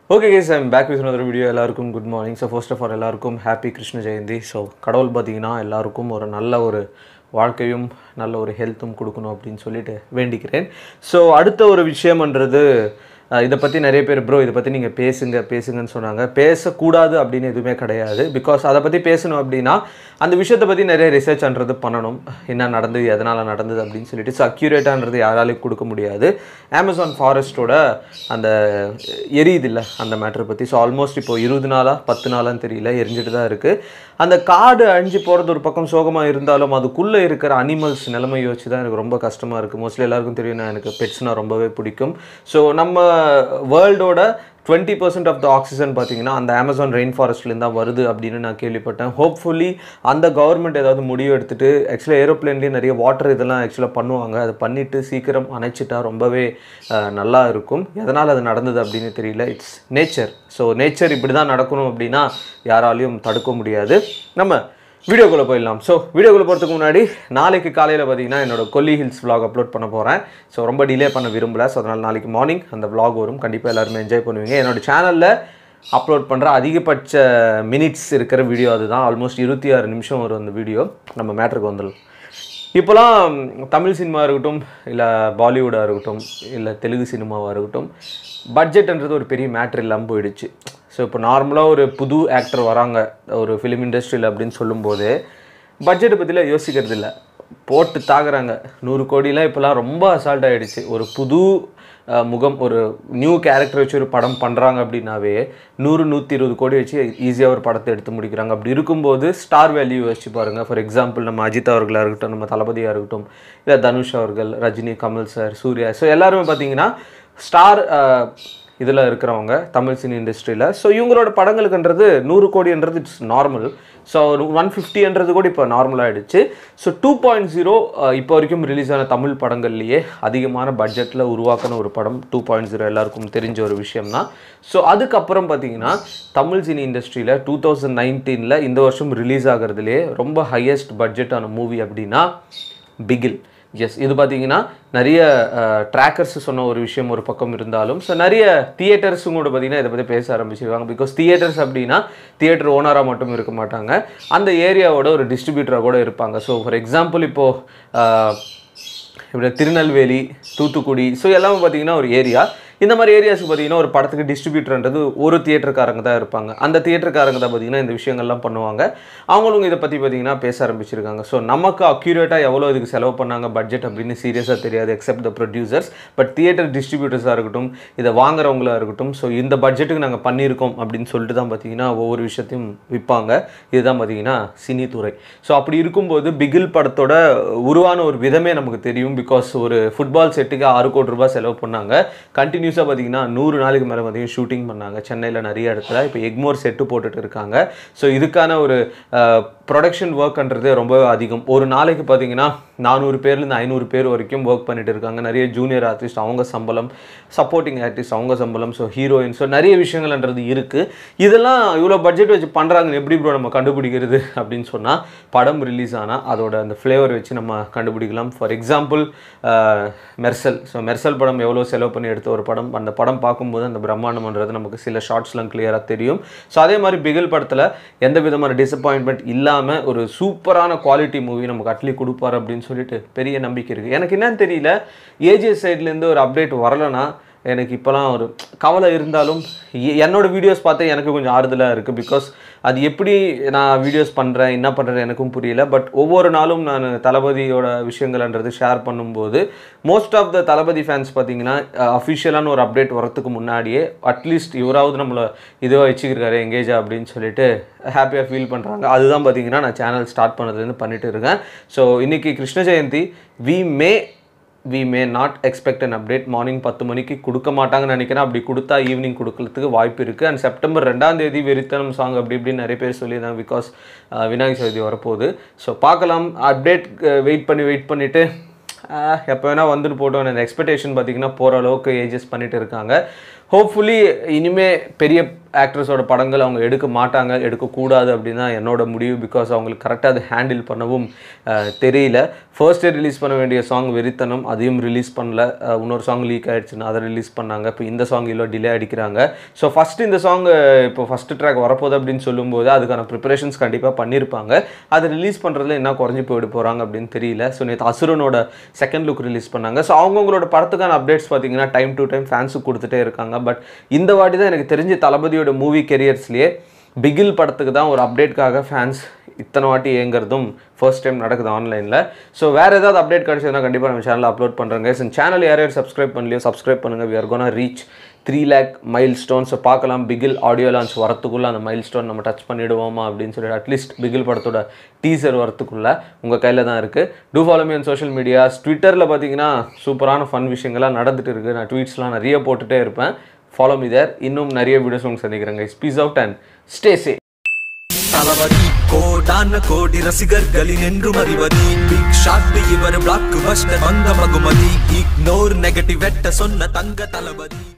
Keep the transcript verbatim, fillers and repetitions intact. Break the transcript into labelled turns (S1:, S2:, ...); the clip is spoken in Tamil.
S1: Okay guys, I'm back with another video. எல்லாருக்கும் good morning. So first of all எல்லாருக்கும் happy கிருஷ்ண ஜெயந்தி. So கடவுள் பாத்தீங்கன்னா எல்லாருக்கும் ஒரு நல்ல ஒரு வாழ்க்கையும் நல்ல ஒரு ஹெல்த்தும் கொடுக்கணும் அப்படினு சொல்லிட்டு வேண்டிக்கிறேன். So அடுத்த ஒரு விஷயம்ன்றது இத பத்தி நிறைய பேர் bro இத பத்தி நீங்க பேசுங்க பேசுங்கன்னு சொன்னாங்க. பேச கூடாது அப்படினு எதுவுமே கிடையாது. because அத பத்தி பேசணும் அப்படினா அந்த விஷயத்தை பத்தி நிறைய ரிசர்ச் பண்றது பண்ணனும். என்ன நடந்தது எதனால நடந்தது அப்படினு சொல்லிட்டு சோ அக்யூரேட்டான்றது யாராலையும் கொடுக்க முடியாது. Amazon forestோட அந்த எரியுது இல்ல அந்த மேட்டர் பத்தி சோ ஆல்மோஸ்ட் இப்போ இருபது நாளா பத்து நாளான்னு தெரியல எரிஞ்சிட்டு தான் இருக்கு. அந்த காடு அழிஞ்சு போறது ஒரு பக்கம் சோகமா இருந்தாலும் அதுக்குள்ள இருக்கிற அனிமல்ஸ் நிலைமை யோசிச்சு தான் எனக்கு ரொம்ப கஷ்டமா இருக்கு. மோஸ்ட்லி எல்லாருக்கும் தெரியும் எனக்கு பெட்ஸ்னா ரொம்பவே பிடிக்கும். சோ நம்ம வேர்ல்டோட twenty percent of the oxygen பாத்தீங்கன்னா அந்த Amazon rainforestல இருந்தா வருது அப்படினு நான் கேள்விப்பட்டேன். ஹோப்ஃபுல்லி அந்த கவர்மெண்ட் ஏதாவது முடிவு எடுத்துட்டு एक्चुअली ஏரோப்ளேன்லயே நிறைய வாட்டர் இதெல்லாம் एक्चुअली பண்ணுவாங்க. அது பண்ணிட்டு சீக்கிரம் அணைச்சிட்டா ரொம்பவே நல்லா இருக்கும். எதனால அது நடந்தது அப்படினு தெரியல. It's nature. சோ நேச்சர் இப்படி தான் நடக்கணும் அப்படினா யாராலையும் தடுக்க முடியாது. நம்ம வீடியோக்குள்ள போயிடலாம். சோ வீடியோக்குள்ள போறதுக்கு முன்னாடி நாளைக்கு காலையில பாத்தீங்கன்னா என்னோட கொல்லி ஹில்ஸ் vlog அப்லோட் பண்ண போறேன். சோ ரொம்ப டிலே பண்ண விரும்பல. சோ அதனால நாளைக்கு மார்னிங் அந்த vlog வரும். கண்டிப்பா எல்லாரும் என்ஜாய் பண்ணுவீங்க. என்னோட சேனல்ல அப்லோட் பண்ற அதிகபட்ச மினிட்ஸ் இருக்கிற வீடியோ அதுதான். ஆல்மோஸ்ட் இருபத்தி ஆறு நிமிஷம் வரும் அந்த வீடியோ. நம்ம மேட்டருக்கு வந்துடலாம். இப்போலாம் தமிழ் சினிமா இருக்கட்டும் இல்ல பாலிவுட்டா இருக்கட்டும் இல்ல தெலுங்கு சினிமாவா இருக்கட்டும் பட்ஜெட்ன்றது ஒரு பெரிய மேட்டர் இல்லாம போயிடுச்சு. ஸோ இப்போ நார்மலாக ஒரு புது ஆக்டர் வராங்க ஒரு ஃபிலிம் இண்டஸ்ட்ரியில் அப்படின்னு சொல்லும்போது பட்ஜெட்டை பற்றிலாம் யோசிக்கிறது இல்லை, போட்டு தாக்குறாங்க. நூறு கோடிலாம் இப்போலாம் ரொம்ப அசால்ட் ஆகிடுச்சு. ஒரு புது முகம் ஒரு நியூ கேரக்டர் வச்சு ஒரு படம் பண்ணுறாங்க அப்படின்னாவே நூறு நூற்றி இருபது கோடி வச்சு ஈஸியாக ஒரு படத்தை எடுத்து முடிக்கிறாங்க. அப்படி இருக்கும்போது ஸ்டார் வேல்யூ யோசிச்சு பாருங்கள். ஃபார் எக்ஸாம்பிள் நம்ம அஜித் அவர்களாக இருக்கட்டும், நம்ம தளபதியாக இருக்கட்டும், இல்லை தனுஷ் அவர்கள், ரஜினி, கமல் சார், சூர்யா, ஸோ எல்லாருமே பார்த்தீங்கன்னா ஸ்டார் இதில் இருக்கிறவங்க தமிழ் சினி இண்டஸ்ட்ரியில். ஸோ இவங்களோட படங்களுக்குன்றது நூறு கோடின்றது இட்ஸ் நார்மல். ஸோ ஒன் ஃபிஃப்டின்றது கூட இப்போ நார்மலாகிடுச்சு. ஸோ டூ பாயிண்ட் ஜீரோ இப்போ வரைக்கும் ரிலீஸ் ஆன தமிழ் படங்கள்லேயே அதிகமான பட்ஜெட்டில் உருவாக்கின ஒரு படம் டூ பாயிண்ட் ஜீரோ எல்லாருக்கும் தெரிஞ்ச ஒரு விஷயம் தான். ஸோ அதுக்கப்புறம் பார்த்தீங்கன்னா தமிழ் சினி இண்டஸ்ட்ரியில் டூ தௌசண்ட் நைன்டீனில் இந்த வருஷம் ரிலீஸ் ஆகிறதுலே ரொம்ப ஹையஸ்ட் பட்ஜெட்டான மூவி அப்படின்னா பிகில். எஸ், இது பார்த்தீங்கன்னா நிறைய ட்ராக்கர்ஸ் சொன்ன ஒரு விஷயம் ஒரு பக்கம் இருந்தாலும் ஸோ நிறைய தியேட்டர்ஸும் கூட பார்த்தீங்கன்னா இதை பற்றி பேச ஆரம்பிச்சிருக்காங்க. பிகாஸ் தியேட்டர்ஸ் அப்படின்னா தியேட்டர் ஓனராக மட்டும் இருக்க மாட்டாங்க, அந்த ஏரியாவோட ஒரு டிஸ்ட்ரிபியூட்டராக கூட இருப்பாங்க. ஸோ ஃபார் எக்ஸாம்பிள் இப்போது இப்படி திருநெல்வேலி, தூத்துக்குடி, ஸோ எல்லாமே பார்த்தீங்கன்னா ஒரு ஏரியா. இந்த மாதிரி ஏரியாஸுக்கு பார்த்தீங்கன்னா ஒரு படத்துக்கு டிஸ்ட்ரிபியூட்டர்ன்றது ஒரு தியேட்டருக்காரங்க தான் இருப்பாங்க. அந்த தியேட்டருக்காரங்க தான் பார்த்தீங்கன்னா இந்த விஷயங்கள்லாம் பண்ணுவாங்க. அவங்களும் இதை பற்றி பார்த்தீங்கன்னா பேச ஆரம்பிச்சிருக்காங்க. ஸோ நமக்கு அக்யூரேட்டாக எவ்வளோ இதுக்கு செலவு பண்ணாங்க பட்ஜெட் அப்படின்னு சீரியஸாக தெரியாது except the producers. But theatre டிஸ்ட்ரிபியூட்டர்ஸாக இருக்கட்டும், இதை வாங்குறவங்களாக இருக்கட்டும், ஸோ இந்த பட்ஜெட்டுக்கு நாங்கள் பண்ணியிருக்கோம் அப்படின்னு சொல்லிட்டு தான் பார்த்தீங்கன்னா ஒவ்வொரு விஷயத்தையும் விற்பாங்க. இதுதான் பார்த்தீங்கன்னா சினித்துறை. ஸோ அப்படி இருக்கும்போது பிகில் படத்தோட உருவான ஒரு விதமே நமக்கு தெரியும். பிகாஸ் ஒரு ஃபுட்பால் செட்டுக்கு ஆறு கோடி ரூபாய் செலவு பண்ணாங்க. கண்டினியூ பார்த்தீங்கன்னா நூறு நாளைக்கு மேலே பார்த்தீங்கன்னா ஷூட்டிங் பண்ணாங்க சென்னையில் நிறைய இடத்துல. இப்போ எக்மோர் செட்டு போட்டுட்டு இருக்காங்க. ஸோ இதுக்கான ஒரு ப்ரொடக்ஷன் ஒர்க்ன்றது ரொம்ப அதிகம். ஒரு நாளைக்கு பார்த்தீங்கன்னா நானூறு பேர்லேருந்து ஐநூறு பேர் வரைக்கும் ஒர்க் பண்ணிட்டு இருக்காங்க. நிறைய ஜூனியர் ஆர்டிஸ்ட் அவங்க சம்பளம், சப்போர்ட்டிங் ஆர்டிஸ்ட் அவங்க சம்பளம், ஸோ ஹீரோயின், ஸோ நிறைய விஷயங்கள்ன்றது இருக்குது. இதெல்லாம் இவ்வளோ பட்ஜெட் வச்சு பண்ணுறாங்கன்னு எப்படி ப்ரோ நம்ம கண்டுபிடிக்கிறது அப்படின்னு சொன்னால் படம் ரிலீஸ் ஆனால் அதோட அந்த ஃப்ளேவர் வச்சு நம்ம கண்டுபிடிக்கலாம். For example Mersal. So Mersal படம் எவ்வளோ செலவு பண்ணி எடுத்த ஒரு படம், அந்த படம் பார்க்கும்போது அந்த பிரம்மாண்டம்ன்றது நமக்கு சில ஷார்ட்ஸ்லாம் கிளியராக தெரியும். ஸோ அதே மாதிரி பிகில் படத்தில் எந்த விதமான டிசப்பாயின்மெண்ட் இல்லாமல் ஒரு சூப்பரான குவாலிட்டி மூவி நமக்கு அட்லி கொடுப்பார் அப்படின்னு சொல்லிட்டு பெரிய நம்பிக்கை இருக்குது. எனக்கு என்னன்னு தெரியல, ஏஜே சைட்லேருந்து ஒரு அப்டேட் வரலைன்னா எனக்கு இப்போலாம் ஒரு கவலை இருந்தாலும் என்னோட வீடியோஸ் பார்த்து எனக்கு கொஞ்சம் ஆறுதலாக இருக்குது. பிகாஸ் அது எப்படி நான் வீடியோஸ் பண்ணுறேன் என்ன பண்ணுறேன் எனக்கும் புரியல. பட் ஒவ்வொரு நாளும் நான் தளபதியோட விஷயங்கள்ன்றது ஷேர் பண்ணும்போது most of the Thalapathy fans பார்த்தீங்கன்னா அஃபிஷியலான ஒரு அப்டேட் வரத்துக்கு முன்னாடியே அட்லீஸ்ட் இவராவது நம்மளை இதுவாக வச்சுக்கிறாரு எங்கேஜா அப்படின்னு சொல்லிட்டு ஹாப்பியாக ஃபீல் பண்ணுறாங்க. அதுதான் பார்த்தீங்கன்னா நான் சேனல் ஸ்டார்ட் பண்ணதுலேருந்து பண்ணிட்டு இருக்கேன். ஸோ இன்றைக்கி Krishna Jayanthi. We may we may not expect an update. Morning பத்து மணிக்கு கொடுக்க மாட்டாங்கன்னு நினைக்கிறேன். அப்படி கொடுத்தா ஈவினிங் கொடுக்கறதுக்கு வாய்ப்பு இருக்குது. அண்ட் செப்டம்பர் ரெண்டாம் தேதி வெறித்தனம் சாங் அப்படி இப்படின்னு நிறைய பேர் சொல்லியிருந்தாங்க. பிகாஸ் விநாயகர் சதுர்த்தி வரப்போகுது. ஸோ பார்க்கலாம். அப்டேட் வெயிட் பண்ணி வெயிட் பண்ணிவிட்டு எப்போ வேணால் வந்துட்டு போட்டோம். அந்த எக்ஸ்பெக்டேஷன் பார்த்திங்கன்னா போகிற அளவுக்கு ஏஜஸ் பண்ணிட்டு இருக்காங்க. ஹோப்ஃபுல்லி இனிமேல் பெரிய ஆக்ட்ரஸோட படங்கள் அவங்க எடுக்க மாட்டாங்க, எடுக்கக்கூடாது அப்படின்னு தான் என்னோட முடிவு. பிகாஸ் அவங்களுக்கு கரெக்டாக அதை ஹேண்டில் பண்ணவும் தெரியல. ஃபர்ஸ்ட் டே ரிலீஸ் பண்ண வேண்டிய சாங் வெறித்தனம், அதையும் ரிலீஸ் பண்ணல. இன்னொரு சாங் லீக் ஆகிடுச்சுன்னா அதை ரிலீஸ் பண்ணாங்க. இப்போ இந்த சாங் இல்லை டிலே அடிக்கிறாங்க. ஸோ ஃபஸ்ட்டு இந்த சாங் இப்போ ஃபஸ்ட்டு ட்ராக் வரப்போகுது அப்படின்னு சொல்லும்போது அதுக்கான ப்ரிப்பரேஷன்ஸ் கண்டிப்பாக பண்ணியிருப்பாங்க. அதை ரிலீஸ் பண்ணுறதுல என்ன குறைஞ்சி போயிட்டு போகிறாங்க அப்படின்னு தெரியல. ஸோ நேற்று அசுரனோட செகண்ட் லுக் ரிலீஸ் பண்ணாங்க. ஸோ அவங்கவுங்களோட படத்துக்கான அப்டேட்ஸ் பார்த்தீங்கன்னா டைம் டு டைம் ஃபேன்ஸுக்கு கொடுத்துட்டே இருக்காங்க. பட் இந்த வாட்டி தான் எனக்கு தெரிஞ்ச தளபதியோட மூவி கெரியர்ஸ்லேயே பிகில் படத்துக்கு தான் ஒரு அப்டேட்காக ஃபேன்ஸ் இத்தனை வாட்டி ஏங்கிறதும் ஃபர்ஸ்ட் டைம் நடக்குது ஆன்லைனில். ஸோ வேறு ஏதாவது அப்டேட் கிடச்சதுன்னா கண்டிப்பாக நம்ம சேனலில் அப்லோட் பண்ணுறேங்க. ஸோ சேனல் யாரையும் சப்ஸ்கிரைப் பண்ணலையோ சப்ஸ்கிரைப் பண்ணுங்கள். We are gonna reach three lakh மைல் ஸ்டோன்ஸை பார்க்கலாம். பிகில் ஆடியோ லான்ச் வரத்துக்குள்ளே அந்த மைல் ஸ்டோன் நம்ம டச் பண்ணிவிடுவோமா அப்படின்னு சொல்லிட்டு அட்லீஸ்ட் பிகில் படத்தோட டீசர் வரத்துக்குள்ளே உங்கள் கையில் தான் இருக்குது. To follow me on social medias. ட்விட்டரில் பார்த்தீங்கன்னா சூப்பரான ஃபன் விஷயங்கள்லாம் நடந்துட்டு இருக்குது. நான் ட்வீட்ஸ்லாம் நிறைய போட்டுகிட்டே இருப்பேன். Follow me there. இன்னும் நிறைய வீடியோஸ் உங்களுக்கு சந்திக்கிறேங்க. Peace out and stay safe.
S2: Thalapathy கோடான கோடி ரசிகர்களின் என்றும் அறிவதி பிக் ஷாட் இவர் பிளாக் பஸ்டர் வந்த மகுமதி இக்னோர் நெகட்டிவ் வெட்ட சொன்ன தங்க தளபதி.